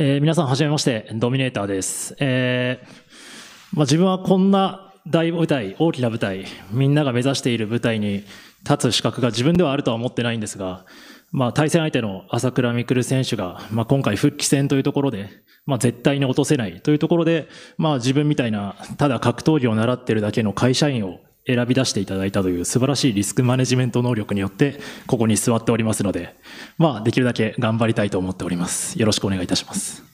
皆さんはじめまして、ドミネーターです。自分はこんな大舞台、大きな舞台、みんなが目指している舞台に立つ資格が自分ではあるとは思ってないんですが、対戦相手の朝倉未来選手が、今回復帰戦というところで、絶対に落とせないというところで、自分みたいな、ただ格闘技を習っているだけの会社員を選び出していただいたという素晴らしいリスクマネジメント能力によって、ここに座っておりますので、できるだけ頑張りたいと思っております。よろしくお願いいたします。